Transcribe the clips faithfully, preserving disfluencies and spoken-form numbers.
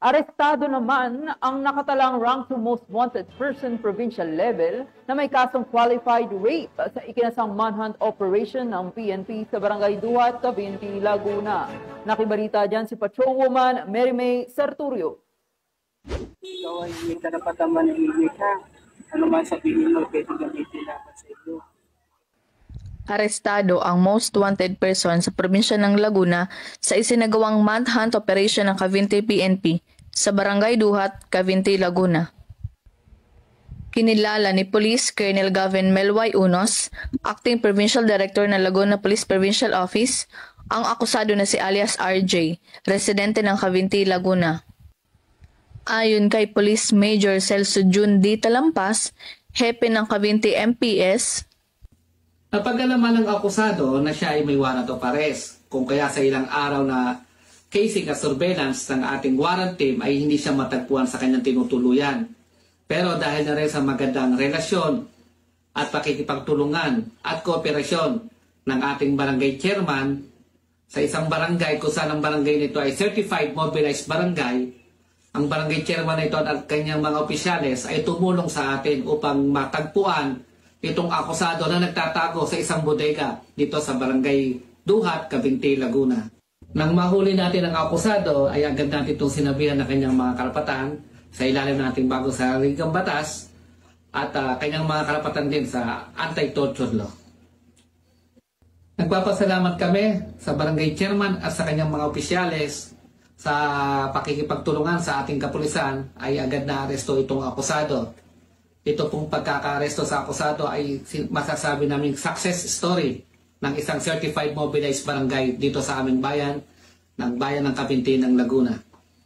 Arestado naman ang nakatalang rank to most wanted person provincial level na may kasong qualified rape sa ikinasang manhunt operation ng P N P sa Barangay Duhat, Cavinti, Laguna. Nakibalita dyan si Patrolwoman Mary May Sarturio. Ikaw ay may karapatan manahimik ha. Ano man sabihin mo, pwede gamitin laban sa iyo. Arestado ang most wanted person sa probinsya ng Laguna sa isinagawang manhunt operation ng Cavinti P N P sa Barangay Duhat, Cavinti, Laguna. Kinilala ni Police Colonel Gavin Melway Unos, Acting Provincial Director ng Laguna Police Provincial Office, ang akusado na si alias R J, residente ng Cavinti, Laguna. Ayon kay Police Major Celso June D. Talampas, hepe ng Cavinti M P S, napag-alaman ng akusado na siya ay may warrant of arrest, kung kaya sa ilang araw na casing at surveillance ng ating warrant team ay hindi siya matagpuan sa kanyang tinutuluyan. Pero dahil na rin sa magandang relasyon at pakikipagtulungan at kooperasyon ng ating barangay chairman sa isang barangay kung saan ang barangay nito ay certified mobilized barangay, ang barangay chairman nito at kanyang mga opisyales ay tumulong sa atin upang matagpuan itong akusado na nagtatago sa isang bodega dito sa Barangay Duhat, Cavinti, Laguna. Nang mahuli natin ang akusado ay agad natin itong sinabihan ng kanyang mga karapatan sa ilalim ng ating bagong saligang batas at uh, kanyang mga karapatan din sa anti-torture law. Nagpapasalamat kami sa barangay chairman at sa kanyang mga opisyales sa pakikipagtulungan sa ating kapulisan ay agad na aresto itong akusado. Ito pong pagkaka-aresto sa akusado ay masasabi namin success story ng isang certified mobilized barangay dito sa aming bayan, ng bayan ng Cavinti ng Laguna.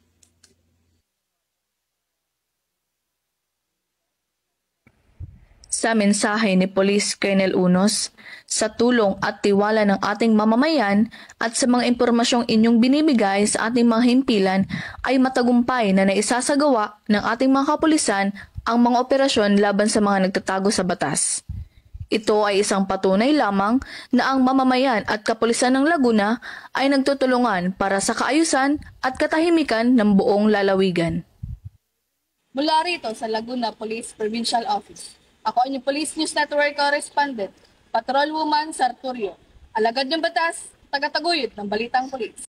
Sa mensahe ni Police Colonel Unos, sa tulong at tiwala ng ating mamamayan at sa mga impormasyong inyong binibigay sa ating mga himpilan ay matagumpay na naisasagawa ng ating mga kapulisan ang mga operasyon laban sa mga nagtatago sa batas. Ito ay isang patunay lamang na ang mamamayan at kapulisan ng Laguna ay nagtutulungan para sa kaayusan at katahimikan ng buong lalawigan. Mula rito sa Laguna Police Provincial Office, ako ang Police News Network Correspondent, Patrolwoman Sarturio, alagad ng batas, tagataguyod ng Balitang Pulis.